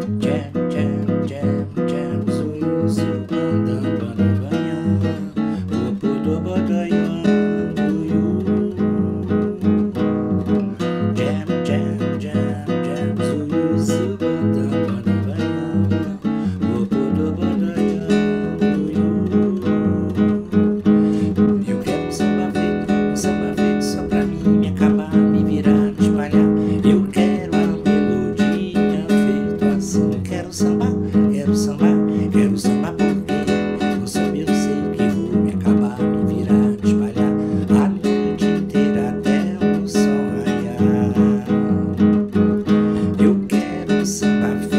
Jam, jam, jam, jam, suyu, subanda, badabaya, bobodo, badaya, buyu. Jam, jam, jam, jam, suyu, subanda, badabaya, bobodo, badaya, buyu. Eu quero um samba feito só pra mim, me acabar, me virar, me espalhar. Eu quero a melodia feito assim. Quero sambar, quero sambar, quero sambar porque no samba eu sei que vou me acabar, me virar, me espalhar a noite inteira até o sol raiar. Eu quero um samba